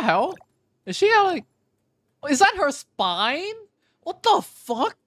hell? Is she like... Is that her spine? What the fuck?